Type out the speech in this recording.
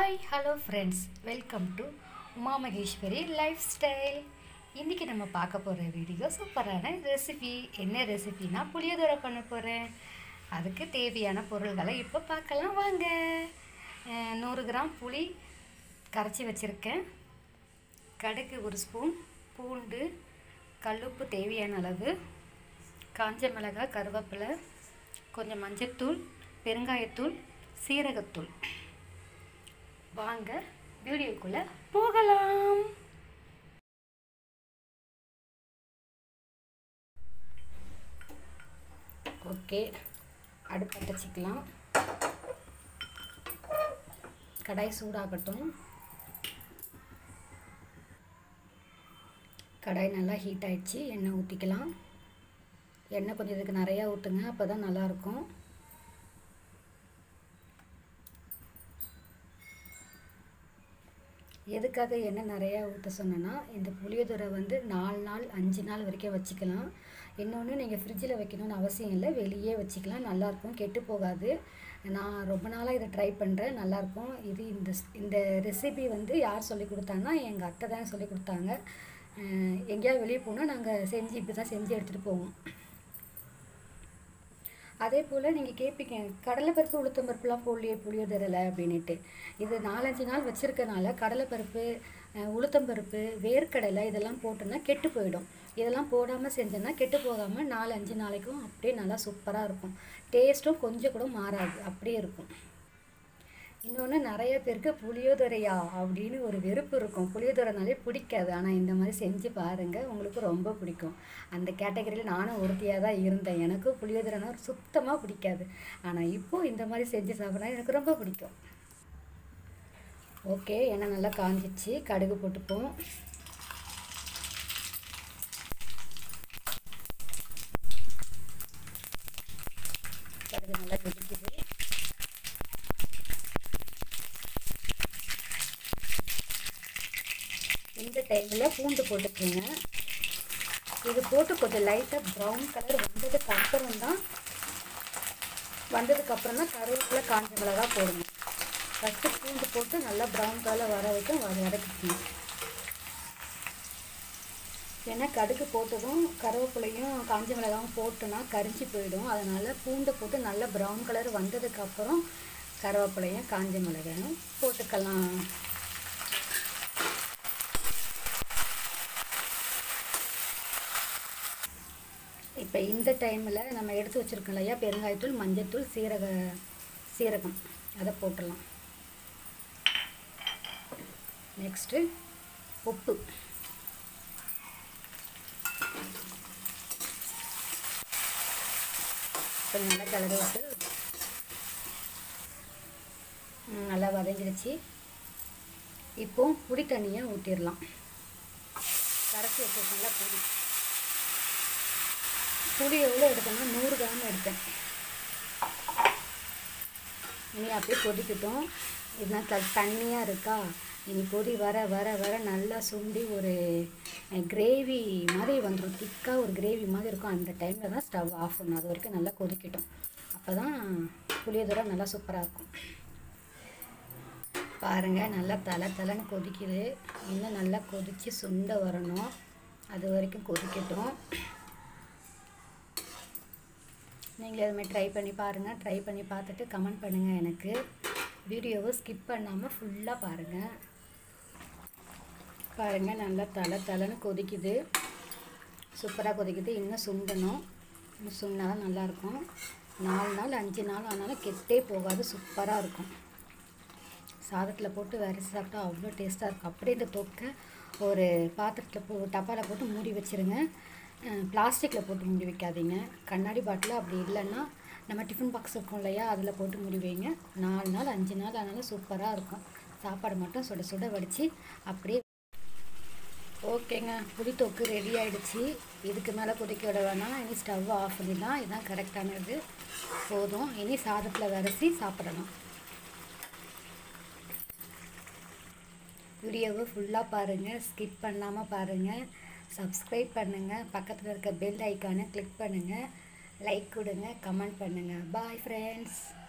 Hi hello friends, welcome to Uma Maheshwari lifestyle. இன்றைக்கி நம்ம பார்க்க போகிற வீடியோ சூப்பரான ரெசிபி. என்ன ரெசிபினா புளியோதரை பண்ண போகிறேன். அதுக்கு தேவையான பொருள்களை இப்போ பார்க்கலாம் வாங்க. 100 கிராம் புளி கரைச்சி வச்சுருக்கேன். கடுகு 1 ஸ்பூன், பூண்டு, கல்லுப்பு தேவையான அளவு, காஞ்ச மிளகாய், கருவேப்பிலை, கொஞ்சம் மஞ்சத்தூள், பெருங்காயத்தூள், சீரகத்தூள். வாங்க வீடியோக்குள்ளே போகலாம். ஓகே, அடுப்பு வச்சுக்கலாம். கடாய் சூடாகட்டும். கடாய் நல்லா ஹீட் ஆகிடுச்சு. எண்ணெய் ஊற்றிக்கலாம். எண்ணெய் கொஞ்சம் இதுக்கு நிறையா ஊற்றுங்க, அப்போ தான் நல்லாயிருக்கும். எதுக்காக எண்ணெய் நிறையா ஊற்ற சொன்னேன்னா, இந்த புளியோதரை 4 நாள் 5 நாள் வரைக்கும் வச்சுக்கலாம். இன்னொன்று, நீங்கள் ஃப்ரிட்ஜில் வைக்கணும்னு அவசியம் இல்லை, வெளியே வச்சுக்கலாம். நல்லாயிருக்கும், கெட்டு போகாது. நான் ரொம்ப நாளாக இதை ட்ரை பண்ணுறேன், நல்லாயிருக்கும். இது இந்த ரெசிபி யார் சொல்லி கொடுத்தாங்கன்னா, எங்கள் அத்தை தான் சொல்லி கொடுத்தாங்க. எங்கேயாவது வெளியே போனால் நாங்கள் இப்படி தான் செஞ்சு எடுத்துகிட்டு போவோம். அதே போல் நீங்கள் கேட்பீங்க, கடலைப்பருப்பு உளுத்தம்பருப்புலாம் போடலையே புளியோதரையில் அப்படின்ட்டு. இது 4-5 நாள் வச்சுருக்கனால கடலைப்பருப்பு, உளுத்தம்பருப்பு, வேர்க்கடலை இதெல்லாம் போட்டோன்னா கெட்டு போயிடும். இதெல்லாம் போடாமல் செஞ்சோன்னா கெட்டு போகாமல் 4-5 நாளைக்கும் அப்படியே நல்லா சூப்பராக இருக்கும். டேஸ்ட்டும் கொஞ்சம் கூட மாறாது, அப்படியே இருக்கும். இன்னொன்று, நிறைய பேருக்கு புளியோதரையா அப்படின்னு ஒரு வெறுப்பு இருக்கும். புளியோதரைனாலே பிடிக்காது. ஆனால் இந்த மாதிரி செஞ்சு பாருங்கள், உங்களுக்கு ரொம்ப பிடிக்கும். அந்த கேட்டகரியில் நானும் ஒருத்தியாக தான் இருந்தேன். எனக்கும் புளியோதரைனா சுத்தமாக பிடிக்காது. ஆனால் இப்போது இந்த மாதிரி செஞ்சு சாப்பிட்றா எனக்கு ரொம்ப பிடிக்கும். ஓகே, எண்ணெய் நல்லா காஞ்சிச்சு. கடுகு போட்டுப்போம். கடுகு நல்லா வெடிக்குது. இந்த டைமில் பூண்டு போட்டுக்கோங்க. இது போட்டு கொஞ்சம் லைட்டாக ப்ரௌன் கலர் வந்ததுக்கப்புறம் தான் கருவேப்பிலை, காஞ்ச மிளகா போடணும். ஃபஸ்ட்டு பூண்டு போட்டு நல்லா ப்ரௌன் கலர் வர வரைக்கும் வதக்கிக்கணும். ஏன்னா கடுகு போட்டதும் கருவேப்பிலையும் காஞ்ச மிளகாவும் போட்டோன்னா கரிஞ்சி போயிடும். அதனால் பூண்டை போட்டு நல்லா ப்ரௌன் கலர் வந்ததுக்கப்புறம் கருவேப்பிலையும் காஞ்ச மிளகாயும் போட்டுக்கலாம். இப்போ இந்த டைமில் நம்ம எடுத்து வச்சுருக்கோம் இல்லையா, பெருங்காயத்தூள், மஞ்சத்தூள், சீரகம் அதை போட்டுடலாம். நெக்ஸ்ட்டு உப்பு. கொஞ்சம் நல்லா கிளறி விட்டு நல்லா வதங்கிடுச்சு. இப்போ புளி தண்ணியை ஊற்றிடலாம். கரைச்சி வச்சுருக்கோம்ல புளி எவ்வளோ எடுத்தேன்னா 100 கிராம் எடுத்தேன். இனி அப்படியே கொதிக்கட்டும். இதுதான் தண்ணியாக இருக்கா, இனி கொதி வர வர வர நல்லா சுண்டி ஒரு கிரேவி மாதிரி வந்துடும். திக்காக ஒரு கிரேவி மாதிரி இருக்கும். அந்த டைமில் தான் ஸ்டவ் ஆஃப் பண்ணணும். அது வரைக்கும் நல்லா கொதிக்கட்டும். அப்போ தான் புளியோதரை நல்லா சூப்பராக இருக்கும். பாருங்கள், நல்லா தலைன்னு கொதிக்குது. இன்னும் நல்லா கொதித்து சுண்ட வரணும். அது வரைக்கும் கொதிக்கட்டும். நீங்களே அதுமாதிரி ட்ரை பண்ணி பாருங்கள். ட்ரை பண்ணி பார்த்துட்டு கமெண்ட் பண்ணுங்கள் எனக்கு. வீடியோவை ஸ்கிப் பண்ணாமல் ஃபுல்லாக பாருங்கள். நல்லா தலைன்னு கொதிக்குது. சூப்பராக கொதிக்குது. இன்னும் சுண்டணும். இன்னும் சுண்டா தான் நல்லாயிருக்கும். 4 நாள் 5 நாள் ஆனாலும் கெட்டே போகாது, சூப்பராக இருக்கும். சாதத்தில் போட்டு வரைச்சி சாப்பிட்டா அவ்வளோ டேஸ்ட்டாக இருக்கும். அப்படியே இந்த தொக்கை ஒரு பாத்திரத்தில் டப்பாவில் போட்டு மூடி வச்சுருங்க. பிளாஸ்டிக்கில் போட்டு மூடி வைக்காதீங்க. கண்ணாடி பாட்டில் அப்படி இல்லைன்னா நம்ம டிஃபன் பாக்ஸ் இருக்கும் இல்லையா, அதில் போட்டு மூடி வைங்க. 4 நாள் 5 நாள் ஆனாலும் சூப்பராக இருக்கும். சாப்பாடு மட்டும் சுட சுட வடித்து அப்படியே. ஓகேங்க, புளித்தொக்கு ரெடி ஆகிடுச்சு. இதுக்கு மேலே கொதிக்க விட வேணாம். இனி ஸ்டவ் ஆஃப் பண்ணிடலாம். இதுதான் கரெக்டானது. போதும். இனி சாதத்தில் வரைச்சி சாப்பிடலாம். வீடியோவை ஃபுல்லாக பாருங்கள், ஸ்கிப் பண்ணாமல் பாருங்கள். சப்ஸ்கிரைப் பண்ணுங்கள். பக்கத்தில் இருக்க பெல் ஐக்கானை கிளிக் பண்ணுங்கள். லைக் கொடுங்க, கமெண்ட் பண்ணுங்கள். Bye friends.